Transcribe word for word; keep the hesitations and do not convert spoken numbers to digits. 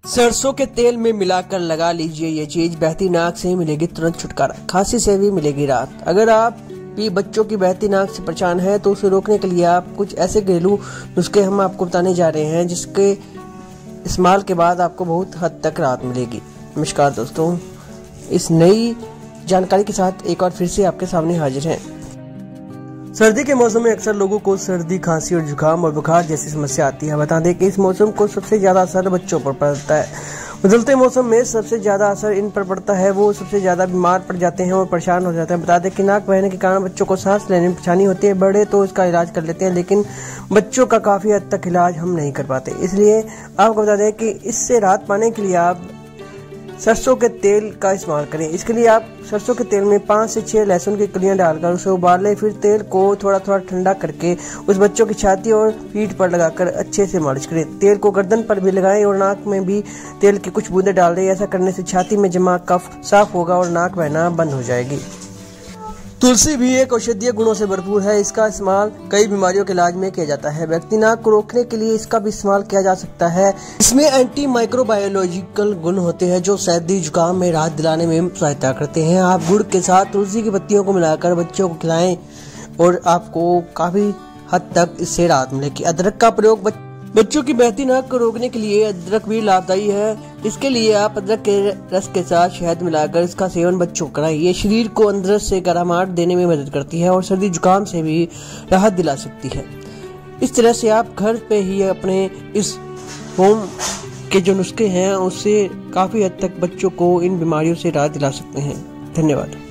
सरसों के तेल में मिलाकर लगा लीजिए ये चीज, बहती नाक से मिलेगी तुरंत छुटकारा, खांसी से भी मिलेगी राहत। अगर आप भी बच्चों की बहती नाक से परेशान है तो उसे रोकने के लिए आप कुछ ऐसे घरेलू नुस्खे हम आपको बताने जा रहे हैं जिसके इस्तेमाल के बाद आपको बहुत हद तक राहत मिलेगी। नमस्कार दोस्तों, इस नई जानकारी के साथ एक और फिर से आपके सामने हाजिर हैं। सर्दी के मौसम में अक्सर लोगों को सर्दी, खांसी और जुकाम और बुखार जैसी समस्या आती है। बता दें कि इस मौसम को सबसे ज्यादा असर बच्चों पर पड़ता है। बदलते मौसम में सबसे ज्यादा असर इन पर पड़ता है, वो सबसे ज्यादा बीमार पड़ जाते हैं और परेशान हो जाते हैं। बता दें कि नाक बहने के कारण बच्चों को सांस लेने में परेशानी होती है। बड़े तो इसका इलाज कर लेते हैं, लेकिन बच्चों का काफी हद तक इलाज हम नहीं कर पाते। इसलिए आपको बता दें कि इससे राहत पाने के लिए आप सरसों के तेल का इस्तेमाल करें। इसके लिए आप सरसों के तेल में पाँच से छह लहसुन की कलियां डालकर उसे उबाल लें। फिर तेल को थोड़ा थोड़ा ठंडा करके उस बच्चों की छाती और पीठ पर लगाकर अच्छे से मालिश करें। तेल को गर्दन पर भी लगाएं और नाक में भी तेल की कुछ बूंदें डाल दें। ऐसा करने से छाती में जमा कफ साफ होगा और नाक बहना बंद हो जाएगी। तुलसी भी एक औषधीय गुणों से भरपूर है। इसका इस्तेमाल कई बीमारियों के इलाज में किया जाता है। व्यक्ति नाक को रोकने के लिए इसका भी इस्तेमाल किया जा सकता है। इसमें एंटी माइक्रोबायोलॉजिकल गुण होते हैं जो सर्दी जुकाम में राहत दिलाने में सहायता करते हैं। आप गुड़ के साथ तुलसी की पत्तियों को मिलाकर बच्चों को खिलाएं और आपको काफी हद तक इससे राहत मिलेगी। अदरक का प्रयोग बच्चों की बहती नाक को रोकने के लिए अदरक भी लाभदायी है। इसके लिए आप अदरक के रस के साथ शहद मिलाकर इसका सेवन बच्चों को कराएं। ये शरीर को अंदर से गर्माहट देने में मदद करती है और सर्दी जुकाम से भी राहत दिला सकती है। इस तरह से आप घर पे ही अपने इस होम के जो नुस्खे हैं उससे काफी हद तक बच्चों को इन बीमारियों से राहत दिला सकते हैं। धन्यवाद।